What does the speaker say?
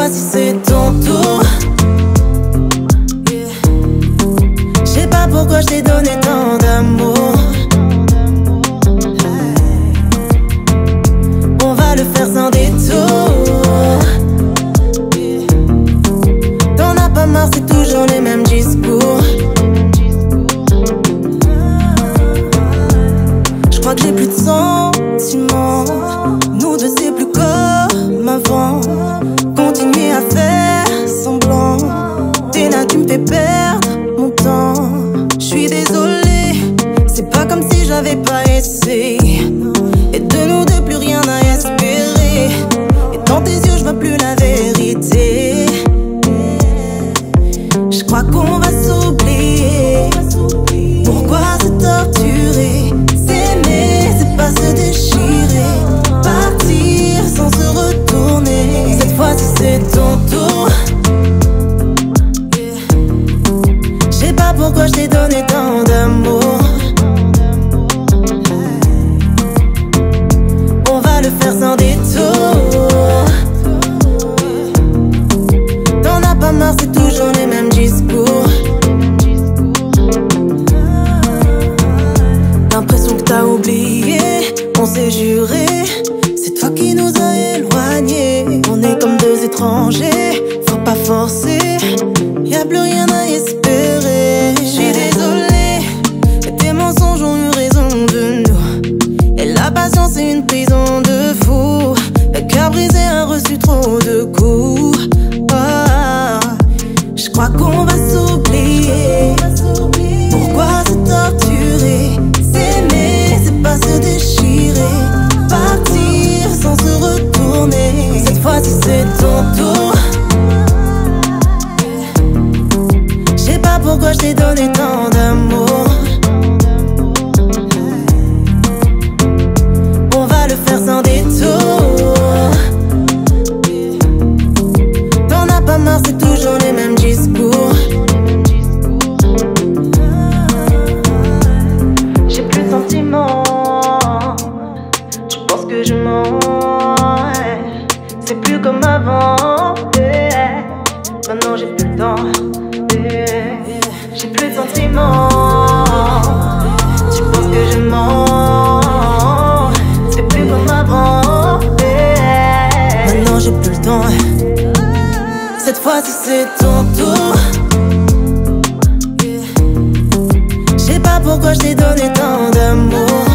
fois-ci c'est ton tour. Je sais pas pourquoi je t'ai donné tant d'amour. On va le faire sans détour. T'en as pas marre, c'est toujours les mêmes discours. Je crois que j'ai plus de sentiments. Nous deux c'est plus comme avant. Continuer à faire semblant. T'es là, tu me fais perdre mon temps. Je suis désolée, c'est pas comme si j'avais pas essayé. Et de nous deux plus rien à espérer. Et dans tes yeux je vois plus la vérité. Je crois qu'on va s'oublier. Pourquoi se torturer? S'aimer, c'est pas se déchirer. Partir sans se retourner. Cette fois-ci c'est ton tour. Je sais pas pourquoi je t'ai donné tant d'amour. On va le faire sans détour. T'en as pas marre, c'est toujours les mêmes discours. L'impression que t'as oublié, on s'est juré. C'est toi qui nous as éloignés. On est comme deux étrangers, faut pas forcer. Y'a plus rien à espérer. J'suis désolée, tes mensonges ont eu raison de nous. Et la patience c'est une prison de fou. Le cœur brisé a reçu trop de coups. Je crois qu'on va s'oublier. Pourquoi se torturer? S'aimer, c'est pas se déchirer. Partir sans se retourner. Cette fois-ci c'est ton tour. Je sais pas pourquoi je t'ai donné tant d'amour. On va le faire sans détour. T'en as pas marre, c'est toujours les mêmes discours. J'ai plus de sentiments. Tu penses que je mens? C'est plus comme avant. Maintenant j'ai plus le temps. J'ai plus de sentiments. Tu penses que je mens? C'est plus comme avant. Maintenant j'ai plus le temps. Cette fois-ci c'est ton tour. Je sais pas pourquoi je t'ai donné tant d'amour.